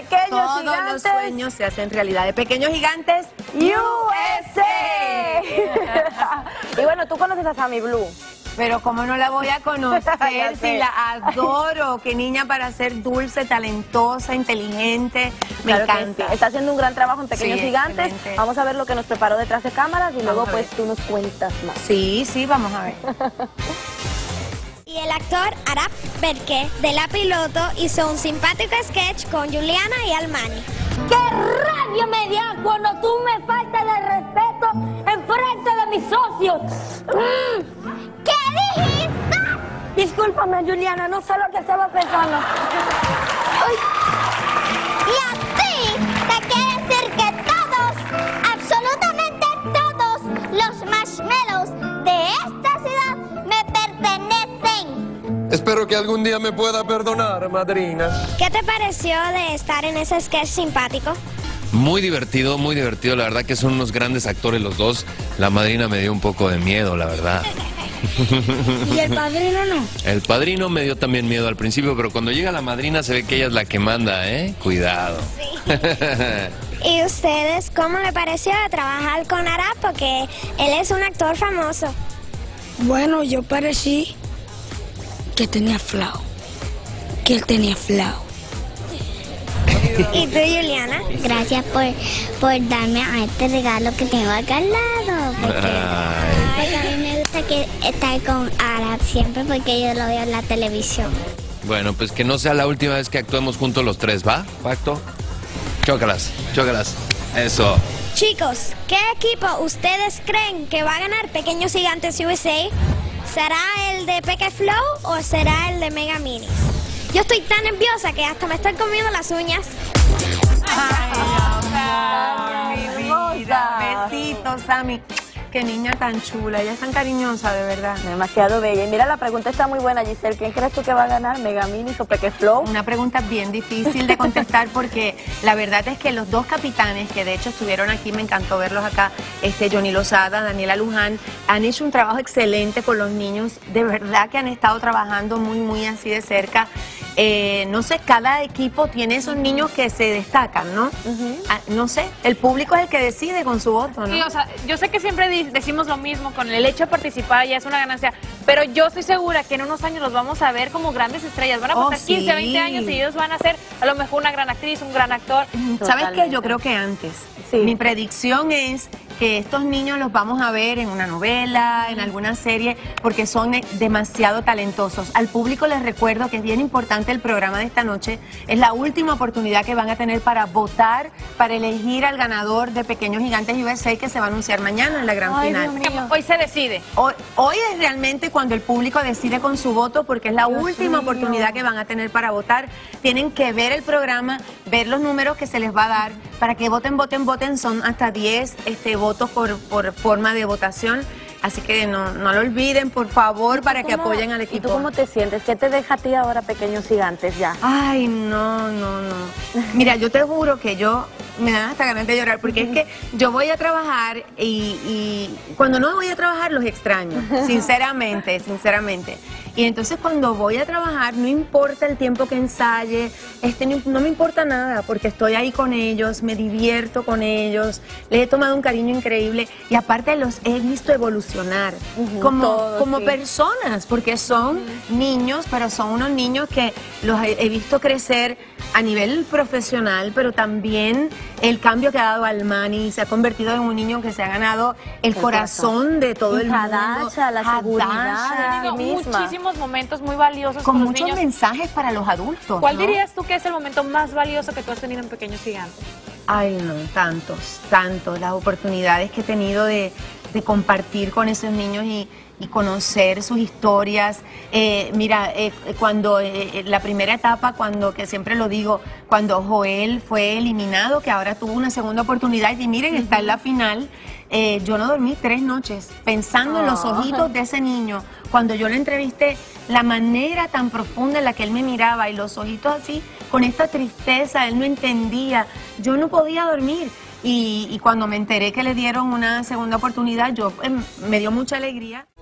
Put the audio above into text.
Pequeños Todos Gigantes. los sueños se hacen realidad. De Pequeños Gigantes USA. Y bueno, tú conoces a Sammy Blue. Pero cómo no la voy a conocer si la adoro. Qué niña para ser dulce, talentosa, inteligente. Me encanta. Sí. Está haciendo un gran trabajo en Pequeños Sí, Gigantes. excelente. Vamos a ver lo que nos preparó detrás de cámaras y luego a ver. pues tú nos cuentas más. Sí, vamos a ver. Y el actor Arap Berke de La Piloto hizo un simpático sketch con Juliana y Almani. ¡Qué rabia me da cuando tú me faltas de respeto enfrente de mis socios! ¿Qué dijiste? Discúlpame, Juliana, no sé lo que estaba pensando. Uy. Y a ti te quiere decir que todos, absolutamente todos los marshmallows de esta ciudad me pertenecen. Espero que algún día me pueda perdonar, madrina. ¿Qué te pareció de estar en ese sketch simpático? Muy divertido, la verdad que son unos grandes actores los dos. La madrina me dio un poco de miedo, la verdad. ¿Y el padrino no? El padrino me dio también miedo al principio, pero cuando llega la madrina se ve que ella es la que manda, ¿eh? Cuidado. ¿Y ustedes cómo le pareció trabajar con Arap? Porque él es un actor famoso. Bueno, yo parecí que tenía flow. Que él tenía flow. ¿Y tú, Juliana? Gracias por darme a este regalo que tengo acá al lado. Porque a mí me gusta estar con Arap siempre porque yo lo veo en la televisión. Bueno, pues que no sea la última vez que actuemos juntos los tres, ¿va? ¿Pacto? Chócalas. Eso. Chicos, ¿qué equipo ustedes creen que va a ganar Pequeños Gigantes USA? ¿Será el de Peque Flow o será el de Mega Minis? Yo estoy tan nerviosa que hasta me estoy comiendo las uñas. Ay, mi vida. Besitos, Sammy. Qué niña tan chula. Ella es tan cariñosa, de verdad. Demasiado bella. Y mira, la pregunta está muy buena, Giselle. ¿Quién crees tú que va a ganar, Mega Minis o Peque Flow? Una pregunta bien difícil de contestar porque la verdad es que los dos capitanes que de hecho estuvieron aquí, me encantó verlos acá, Johnny Lozada, Daniela Luján, han hecho un trabajo excelente con los niños. De verdad que han estado trabajando muy así de cerca. No sé, cada equipo tiene esos niños que se destacan, ¿no? No sé, el público es el que decide con su voto, ¿no? Sí, o sea, yo sé que siempre decimos lo mismo, con el hecho de participar ya es una ganancia, pero yo estoy segura que en unos años los vamos a ver como grandes estrellas, van a pasar 15, 20 años y ellos van a ser a lo mejor una gran actriz, un gran actor. ¿Sabes qué? Yo creo que antes. Sí. Mi predicción es que estos niños los vamos a ver en una novela, en alguna serie, porque son demasiado talentosos. Al público les recuerdo que es bien importante el programa de esta noche. Es la última oportunidad que van a tener para votar, para elegir al ganador de Pequeños Gigantes USA, que se va a anunciar mañana en la gran final. Hoy se decide. Hoy es realmente cuando el público decide con su voto, porque es la última oportunidad que van a tener para votar. Tienen que ver el programa, ver los números que se les va a dar, para que voten. Son hasta 10 votos por forma de votación. Así que no lo olviden, por favor, para que apoyen al equipo. ¿Y tú cómo te sientes? ¿Qué te deja a ti ahora Pequeños Gigantes ya? Ay, no. Mira, yo te juro que me dan hasta ganas de llorar, porque es que yo voy a trabajar y cuando no voy a trabajar los extraño, sinceramente. Y entonces cuando voy a trabajar, no importa el tiempo que ensaye, no me importa nada, porque estoy ahí con ellos, me divierto con ellos, les he tomado un cariño increíble y aparte los he visto evolucionar como personas, porque son niños, pero son unos niños que los he visto crecer a nivel profesional, pero también el cambio que ha dado Almani, se ha convertido en un niño que se ha ganado el corazón de todo el mundo. Hadassah, la seguridad de sí misma. Muchísimos momentos muy valiosos con los muchos niños. mensajes para los adultos. ¿Cuál ¿no? dirías tú que es el momento más valioso que tú has tenido en Pequeños Gigantes? Ay, no, tantos. Las oportunidades que he tenido de compartir con esos niños y conocer sus historias. Cuando la primera etapa, que siempre lo digo, cuando Joel fue eliminado, que ahora tuvo una segunda oportunidad y miren, está en la final. Yo no dormí 3 noches pensando en los ojitos de ese niño. Cuando yo lo entrevisté, la manera tan profunda en la que él me miraba y los ojitos así, con esta tristeza, él no entendía. Yo no podía dormir. Y cuando me enteré que le dieron una segunda oportunidad, me dio mucha alegría.